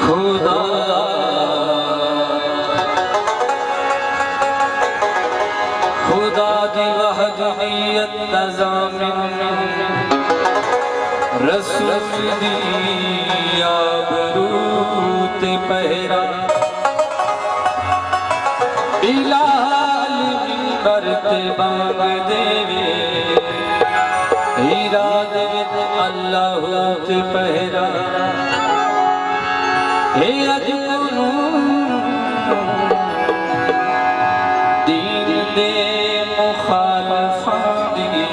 खुदा खुदा दी वहदनियत तज़ामिन रसूल दी आबरूत पहरा बिलाल मिंबर ते बांग देवे इराद विद अल्लाह ते पहरा हे अजनू दीन दे मुखालफां दी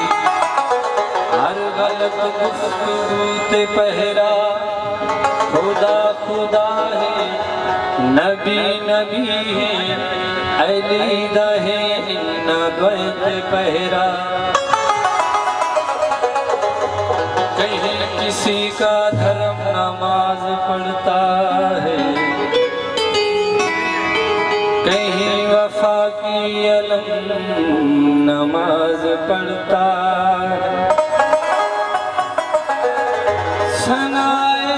हर गलत गुफ्तगू ते पहरा खुदा खुदा है नबी नबी है अली दा है इन्ना द्वैत पहरा कहीं किसी का धर्म नमाज पढ़ता है कहीं वफा की अलम नमाज पढ़ता है सनाए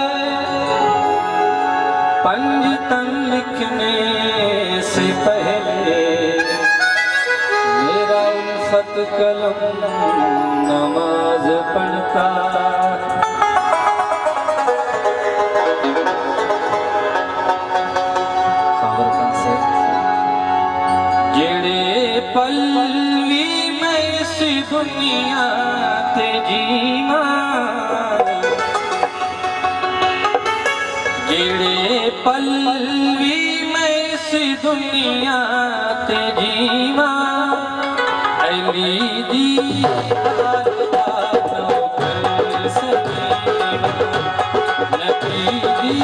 पंजतन लिखने से पहले मेरा उल्फत कलम नमाज पढ़ता जेड़े पल्वी में इस दुनिया ते जीवा जेड़े पल्वी में इस दुनिया ते जीवा अली दी नबी दी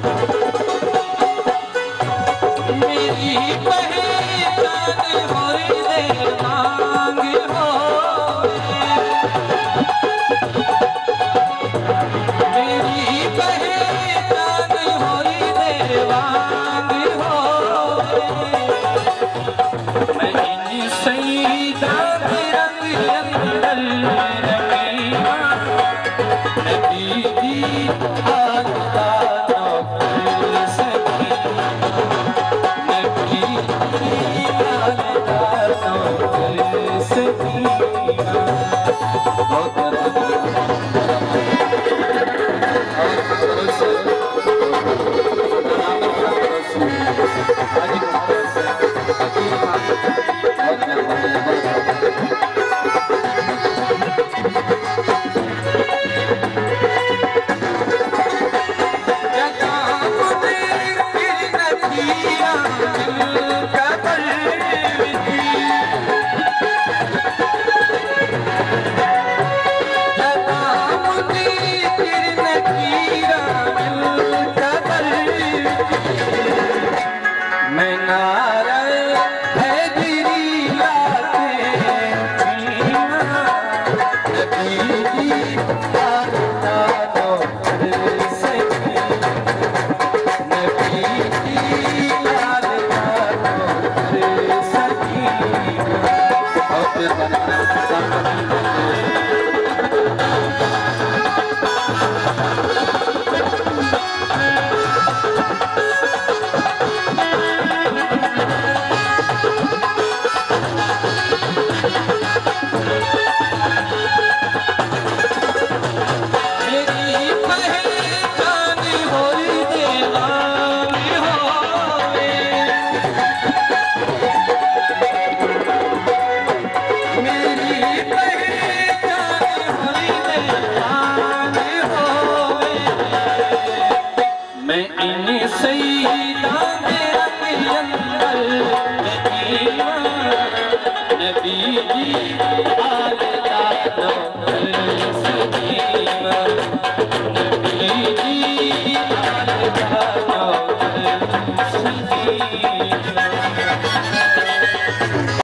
मेरी पहचान हो